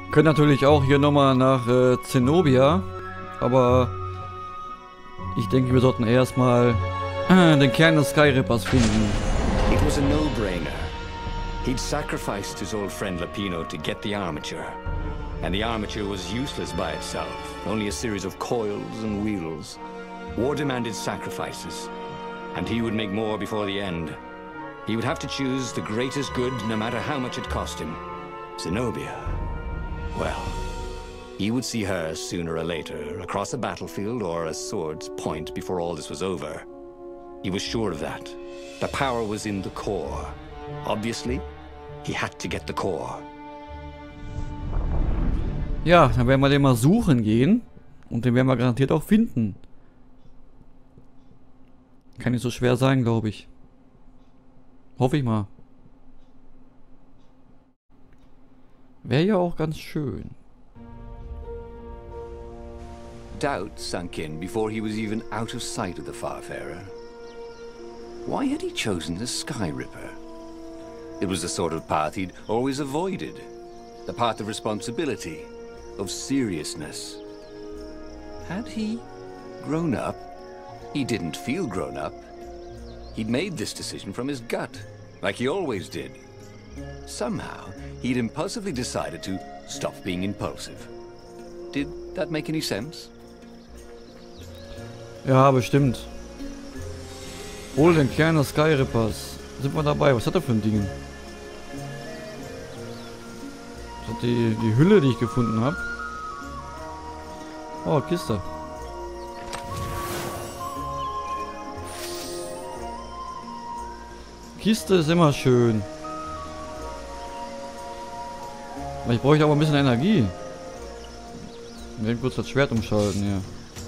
Können natürlich auch hier nochmal nach Zenobia, aber ich denke, wir sollten erstmal den Kern des Skyrippers finden. It was a no-brainer. He'd sacrificed his old friend Lapino to get the armature. And the armature was useless by itself, only a series of coils and wheels. War demanded sacrifices, and he would make more before the end. He would have to choose the greatest good, no matter how much it cost him. Zenobia. Well, he would see her sooner or later, across a battlefield or a sword's point before all this was over. He was sure of that. The power was in the core. Obviously, he had to get the core. Ja, dann werden wir den mal suchen gehen. Und den werden wir garantiert auch finden. Kann nicht so schwer sein, glaube ich. Hoffe ich mal. Wäre ja auch ganz schön. Doubt sunk in before he was even out of sight of the Farfarer. Why had he chosen the Skyripper? It was the sort of path he'd always avoided. The path of responsibility, of seriousness. Had he grown up? He didn't feel grown up. He'd made this decision from his gut, like he always did. Somehow, he'd impulsively decided to stop being impulsive. Did that make any sense? Ja, bestimmt. Hol den Kern des Skyrippers. Sind wir dabei? Was hat er für ein Ding? Das hat die Hülle, die ich gefunden habe. Oh, Kiste. Kiste ist immer schön. Ich brauche aber ein bisschen Energie. Wir werden kurz das Schwert umschalten hier.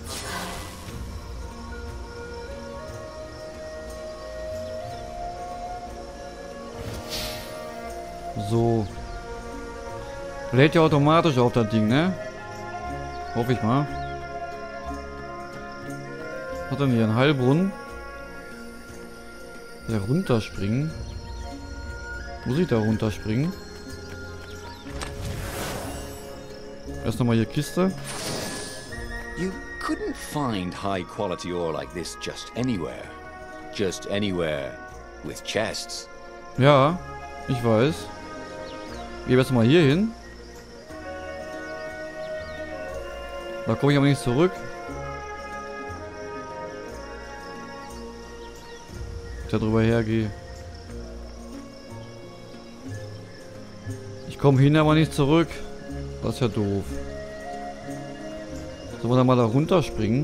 So. Lädt ja automatisch auf das Ding, ne? Hoffe ich mal. Was hat denn hier? Ein Heilbrunnen? Der runterspringen? Muss ich da runterspringen? Erst nochmal hier Kiste. You couldn't find high quality ore like this just anywhere. Just anywhere with chests. Ja, ich weiß. Geh erst mal hier hin. Da komme ich aber nicht zurück. Ich da drüber hergehe. Ich komme hin, aber nicht zurück. Das ist ja doof. Sollen wir da mal da runterspringen?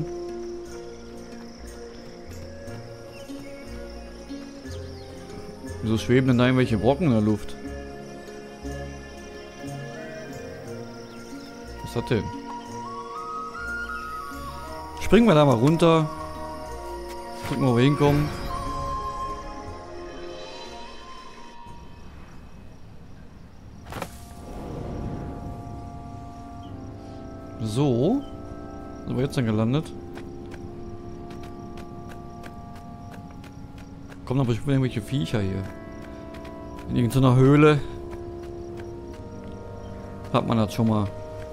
Wieso schweben denn da irgendwelche Brocken in der Luft? Was ist das denn? Springen wir da mal runter. Gucken, wo wir hinkommen. So. Sind wir jetzt dann gelandet? Kommen aber bestimmt irgendwelche Viecher hier. In irgendeiner Höhle. Hat man das schon mal.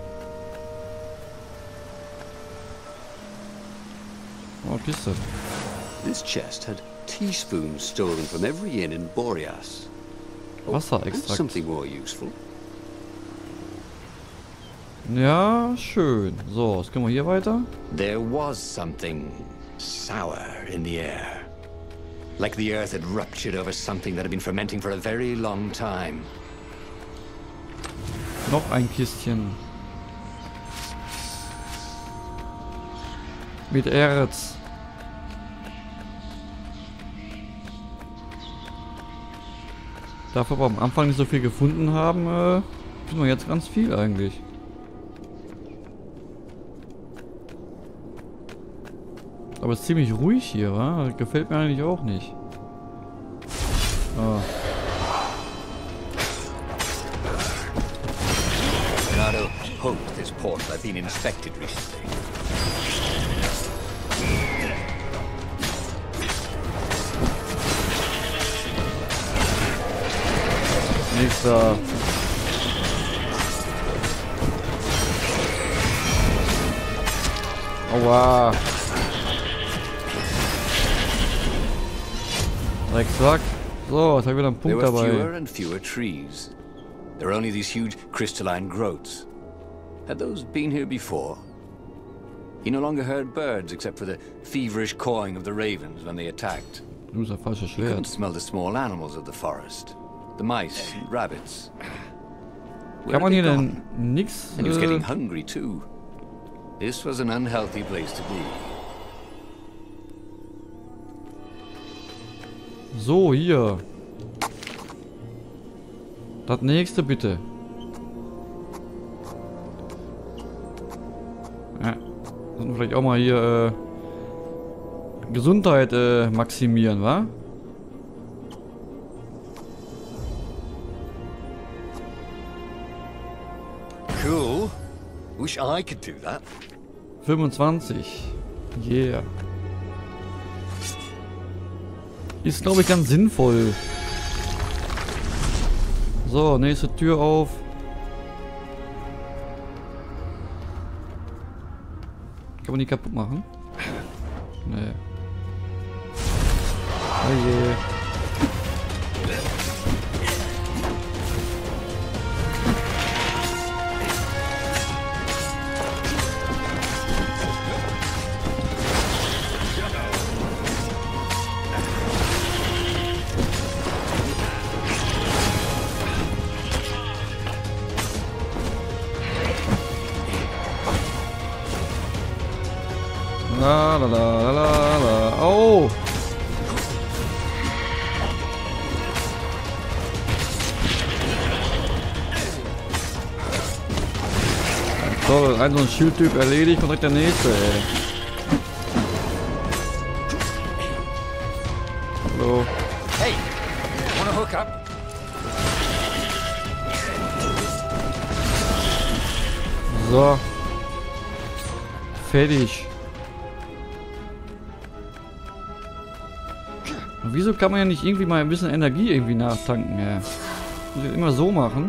Oh, Kiste. This chest had teaspoons stolen from every inn in Boreas. Wasserextrakt. Something more useful. Ja, schön. So, jetzt können wir hier weiter. There was something sour in the air. Like the earth had ruptured over something that had been fermenting for a very long time. Noch ein Kistchen. Mit Erz. Dafür aber am Anfang nicht so viel gefunden haben, finden wir jetzt ganz viel eigentlich. Aber es ist ziemlich ruhig hier, wa? Das gefällt mir eigentlich auch nicht. Ah. Renato hoped this port had been inspected recently. Nächster. Aua. Drecksack. So, jetzt habe ich wieder einen Punkt There were dabei. fewer and fewer trees. There were only these huge crystalline growths. Had those been here before? He no longer heard birds except for the feverish cawing of the ravens when they attacked. Du bist das falsche He couldn't Schwert. smell the small animals of the forest. The mice and rabbits. Where Kann man had hier they denn gone? nix... And he was getting hungry too. This was an unhealthy place to be. So, hier. Das nächste bitte. Ja. Sollten wir vielleicht auch mal hier Gesundheit maximieren, wa? Cool. Wish I could do that. 25. Yeah. Ist, glaube ich, ganz sinnvoll. So, nächste Tür auf. Kann man die kaputt machen? Nee. Oh je. La la la la la. Oh! So, ein so ein Schildtyp erledigt und direkt der nächste, ey. Hallo. Hey, wanna hook up? So. Fertig. Und wieso kann man ja nicht irgendwie mal ein bisschen Energie irgendwie nachtanken, ja? Muss ich immer so machen?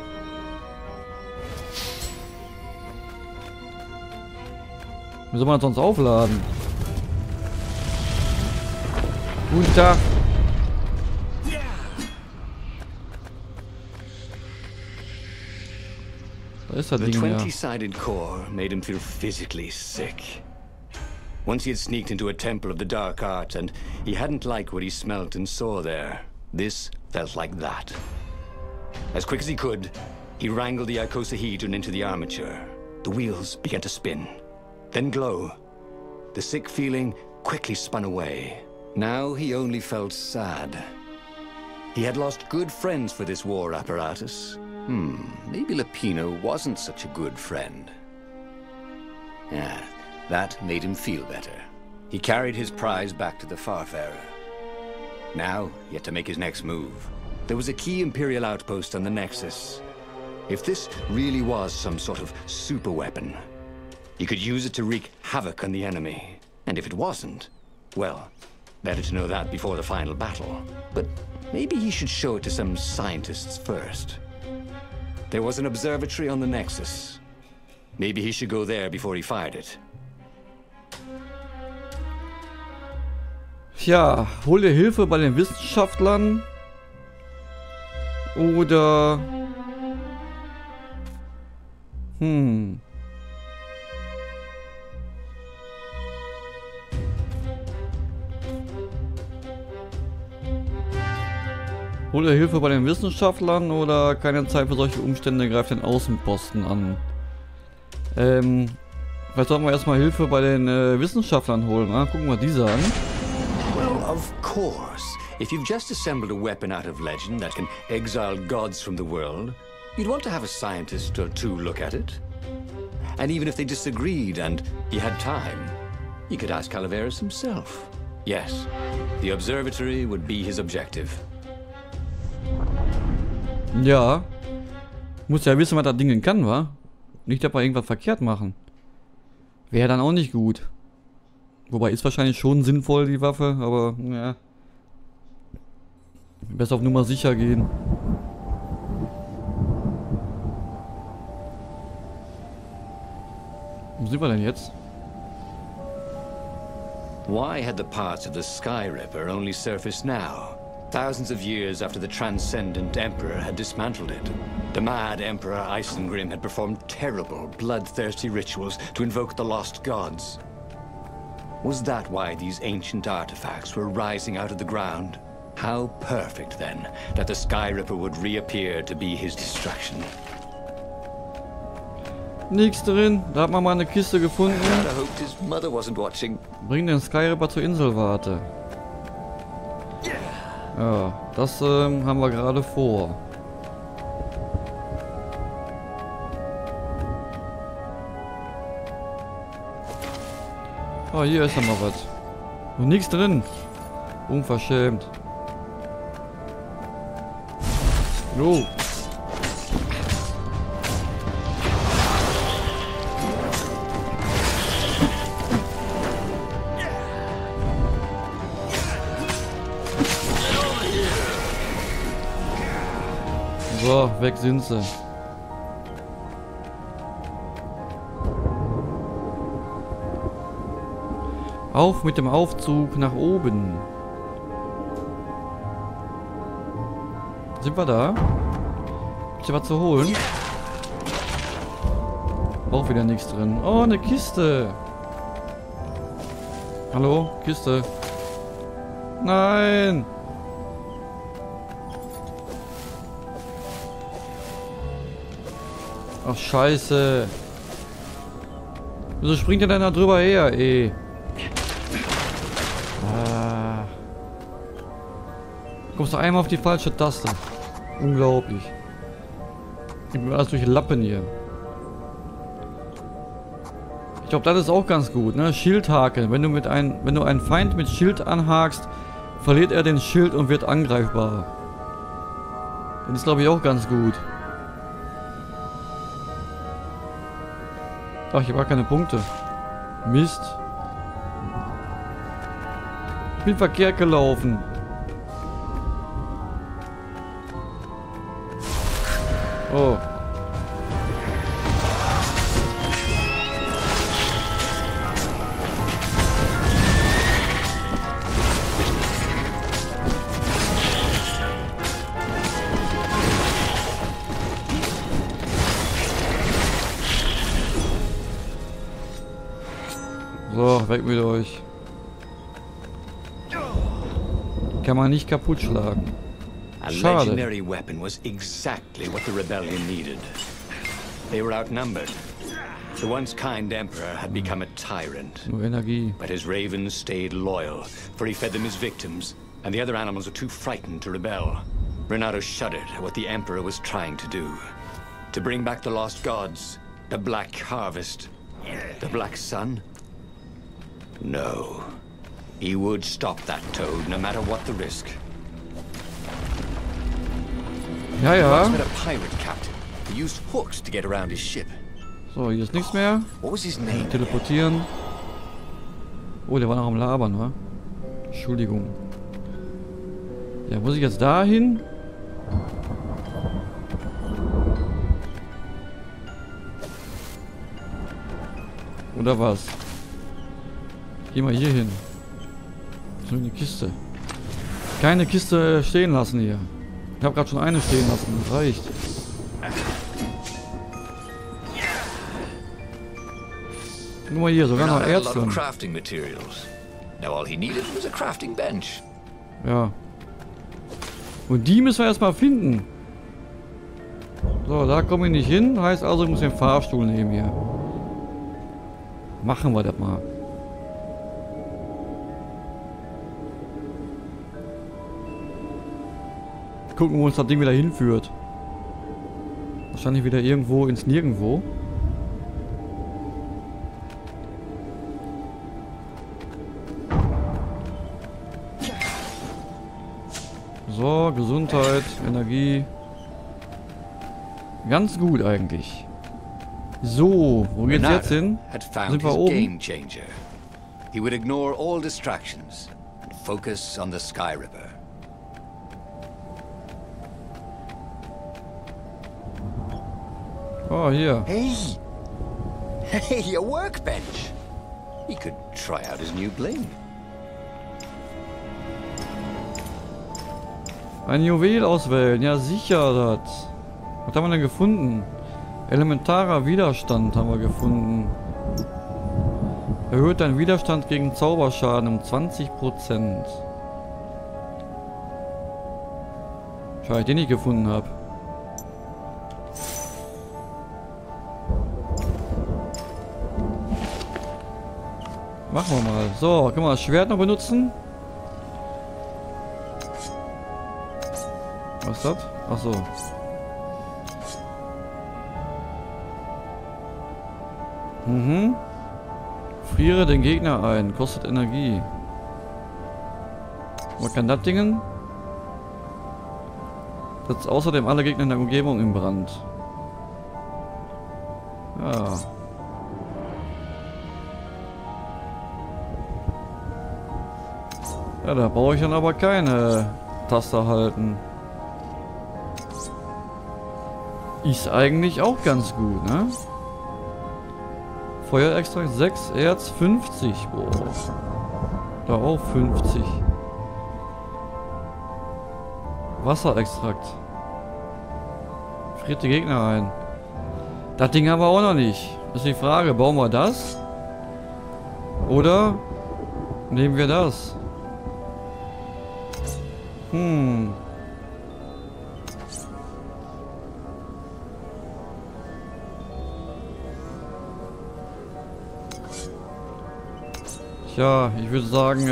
Wie soll man das sonst aufladen? Guten Tag. Da ist das The Ding ja. 20-sided core made him feel physically sick. Once he had sneaked into a temple of the dark arts and he hadn't liked what he smelt and saw there. This felt like that. As quick as he could, he wrangled the icosahedron into the armature. The wheels began to spin, then glow. The sick feeling quickly spun away. Now he only felt sad. He had lost good friends for this war apparatus. Maybe Lapino wasn't such a good friend. Yeah, that made him feel better. He carried his prize back to the Farfarer. Now, he had to make his next move. There was a key Imperial outpost on the Nexus. If this really was some sort of super weapon, he could use it to wreak havoc on the enemy. And if it wasn't, well, better to know that before the final battle. But maybe he should show it to some scientists first. There was an observatory on the Nexus. Maybe he should go there before he fired it. Tja, hol dir Hilfe bei den Wissenschaftlern. Oder... Hol dir Hilfe bei den Wissenschaftlern oder keine Zeit für solche Umstände, greift den Außenposten an. Vielleicht sollten wir erstmal Hilfe bei den Wissenschaftlern holen, ne? Gucken, was die sagen. Well, of course. If you've just assembled a weapon out of legend that can exile gods from the world, you'd want to have a scientist or two look at it. And even if they disagreed and you had time, you could ask Calaveras himself. Yes, the observatory would be his objective. Ja. Muss ja wissen, was das Ding kann, wa? Nicht, dass wir irgendwas verkehrt machen. Wäre dann auch nicht gut. Wobei ist wahrscheinlich schon sinnvoll, die Waffe, aber ja. Besser auf Nummer sicher gehen. Wo sind wir denn jetzt? Why had the parts of the Sky Ripper only surfaced now? Thousands of years after the Transcendent Emperor had dismantled it. The mad Emperor Isengrim had performed terrible, bloodthirsty rituals to invoke the lost gods. Was that why these ancient artifacts were rising out of the ground? How perfect, then, that the Sky Ripper would reappear to be his destruction. Nichts drin. Da hat man mal eine Kiste gefunden. I hoped his mother wasn't watching. Bring den Sky Ripper zur Inselwarte. Ja, das haben wir gerade vor. Ah, hier ist noch mal was. Und nichts drin. Unverschämt. Jo. So, weg sind sie. Auf mit dem Aufzug nach oben. Sind wir da? Gibt's hier was zu holen? Auch wieder nichts drin. Oh, eine Kiste. Hallo? Kiste. Nein! Ach, scheiße. Wieso springt der denn da drüber her, ey? Ah. Kommst du einmal auf die falsche Taste. Unglaublich. Ich bin alles durch Lappen hier. Ich glaube, das ist auch ganz gut, ne? Schildhaken. Wenn du einen Feind mit Schild anhakst, verliert er den Schild und wird angreifbar. Das ist, glaube ich, auch ganz gut. Ach, ich habe gar keine Punkte. Mist. Ich bin verkehrt gelaufen. Oh. So, weg mit euch. Kann man nicht kaputt schlagen. A Schade. legendary weapon was exactly what the rebellion needed. They were outnumbered. The once kind emperor had become a tyrant. Nur Energie. But his ravens stayed loyal, for he fed them his victims, and the other animals were too frightened to rebel. Renato shuddered at what the emperor was trying to do. To bring back the lost gods, the Black Harvest, the Black Sun? No. He would stop that toad, no matter what the risk. Ja, ja. Once met a pirate captain who used hooks to get around his ship. So, hier ist nichts mehr. What was his name? Teleportieren. Oh, der war noch am Labern, wa? Entschuldigung. Ja, muss ich jetzt da hin? Oder was? Geh mal hier hin. So eine Kiste. Keine Kiste stehen lassen hier. Ich habe gerade schon eine stehen lassen. Das reicht. Guck mal hier, sogar noch Erz drin. Ja. Und die müssen wir erstmal finden. So, da komme ich nicht hin. Heißt also, ich muss den Fahrstuhl nehmen hier. Machen wir das mal. Gucken, wo uns das Ding wieder hinführt. Wahrscheinlich wieder irgendwo ins Nirgendwo. So, Gesundheit, Energie. Ganz gut eigentlich. So, wo geht's jetzt hin? Sind wir oben? He would ignore all distractions and focus on the Sky Ripper. Oh, hier. Hey, a workbench. He could try out his new bling. Ein Juwel auswählen. Ja, sicher das. Was haben wir denn gefunden? Elementarer Widerstand haben wir gefunden. Erhöht deinen Widerstand gegen Zauberschaden um 20%. Schade, ich den nicht gefunden habe. Machen wir mal. So, können wir das Schwert noch benutzen? Was ist das? Achso. Mhm. Friere den Gegner ein. Kostet Energie. Was kann das Ding? Setzt außerdem alle Gegner in der Umgebung in Brand. Ja. Ja, da brauche ich dann aber keine Taste halten. Ist eigentlich auch ganz gut, ne? Feuerextrakt 6, Erz 50. Boah. Darauf 50. Wasserextrakt. Friert die Gegner ein. Das Ding haben wir auch noch nicht. Das ist die Frage, bauen wir das? Oder nehmen wir das? Tja, ich würde sagen,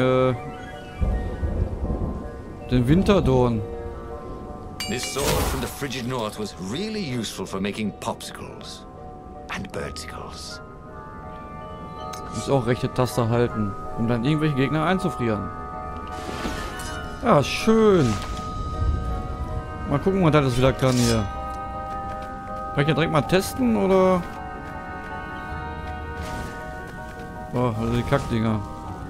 den Winterdorn. This sword from the frigid north was really useful for making popsicles and birdsicles. Muss auch rechte Taste halten, um dann irgendwelche Gegner einzufrieren. Ja, schön. Mal gucken, was das wieder kann hier. Kann ich ja direkt mal testen, oder? Oh, also die Kackdinger.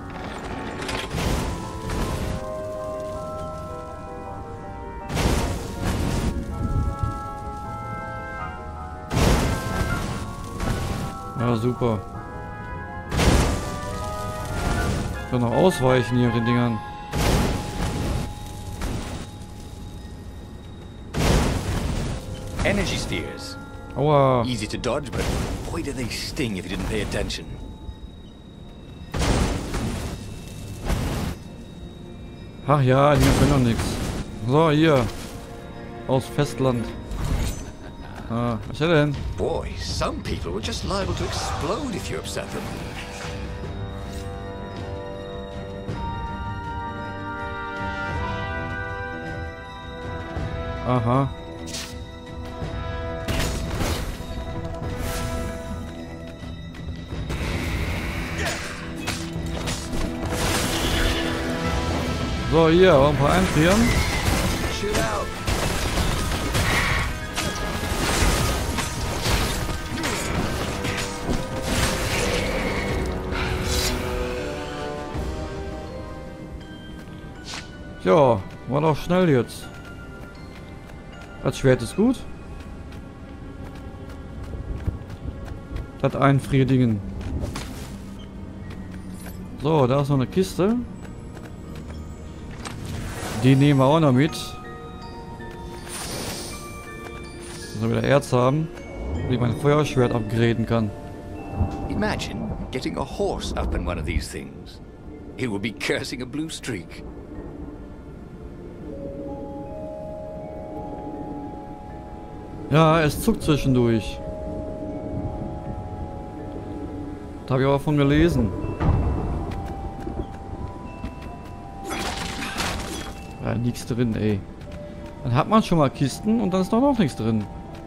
Ja, super. Ich kann noch ausweichen hier den Dingern. Energy spheres. Aua. Easy to dodge, but boy do they sting if you didn't pay attention. Ach ja, die können doch nichts. So, hier. Aus Festland. Ah, was ist denn? Boy, some people were just liable to explode if you upset them. Aha. So, hier, ein paar einfrieren. Shoot out. Ja, war doch schnell jetzt. Das Schwert ist gut. Das Einfrierdingen. So, da ist noch eine Kiste. Die nehmen wir auch noch mit. Dass wir wieder Erz haben, wie ich mein Feuerschwert upgraden kann. Imagine getting a horse up in one of these things. It would be cursing a blue streak. Ja, es zuckt zwischendurch. Da habe ich aber von gelesen. Ja, nichts drin, ey. Dann hat man schon mal Kisten und dann ist doch noch nichts drin.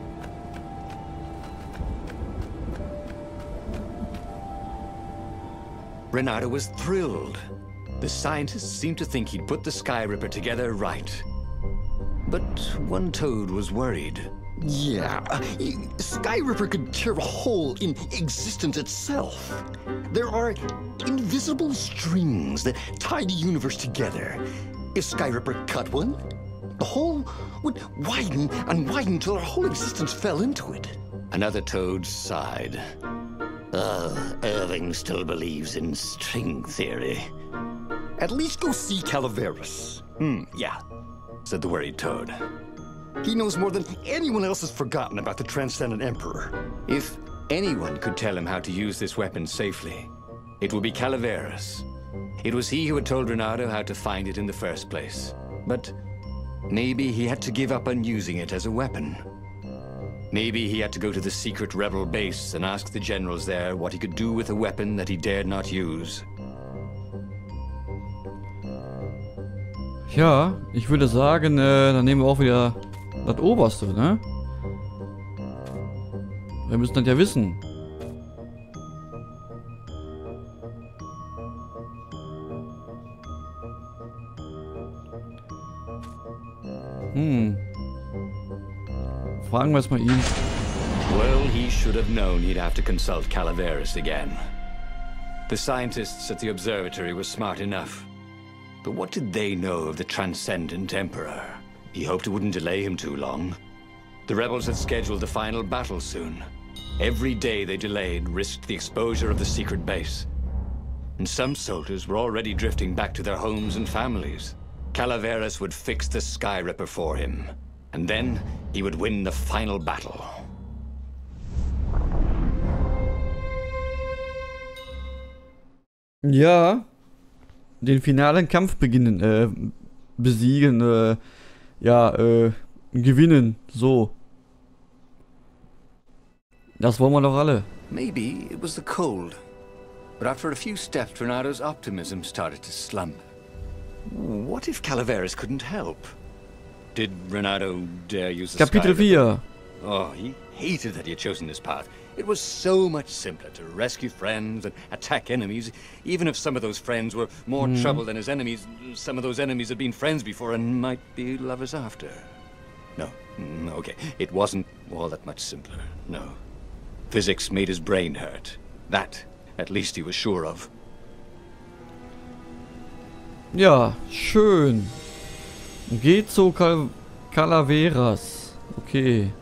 Renato was thrilled. The scientists seemed to think he'd put the Sky Ripper together right. But one toad was worried. Yeah, Sky Ripper could tear a hole in existence itself. There are invisible strings that tie the universe together. If Sky Ripper cut one, the hole would widen and widen till our whole existence fell into it. Another toad sighed. Irving still believes in string theory. At least go see Calaveras. Yeah. said the worried Toad. He knows more than anyone else has forgotten about the Transcendent Emperor. If anyone could tell him how to use this weapon safely, it would be Calaveras. It was he who had told Renato how to find it in the first place. But maybe he had to give up on using it as a weapon. Maybe he had to go to the secret rebel base and ask the generals there what he could do with a weapon that he dared not use. Ja, ich würde sagen, dann nehmen wir auch wieder das Oberste, ne? Wir müssen das ja wissen. Fragen wir es mal ihn. Well, he should have known he'd have to consult Calaveras again. The scientists at the observatory were smart enough. But what did they know of the Transcendent Emperor? He hoped it wouldn't delay him too long. The rebels had scheduled the final battle soon. Every day they delayed risked the exposure of the secret base. And some soldiers were already drifting back to their homes and families. Calaveras would fix the Sky Ripper for him. And then he would win the final battle. Ja, den finalen Kampf beginnen, besiegen, gewinnen, so. Das wollen wir doch alle. Maybe it was the cold. But after a few steps, Renato's optimism started to slump. What if Calaveras couldn't help? Did Renato dare use the Kapitel Sky Ripper? 4. Oh, he hated that he had chosen this path. It was so much simpler to rescue friends and attack enemies, even if some of those friends were more trouble than his enemies. Some of those enemies had been friends before and might be lovers after. No, okay, it wasn't all that much simpler, no. Physics made his brain hurt. That, at least he was sure of. Ja, schön. Geht zu Calaveras. Okay.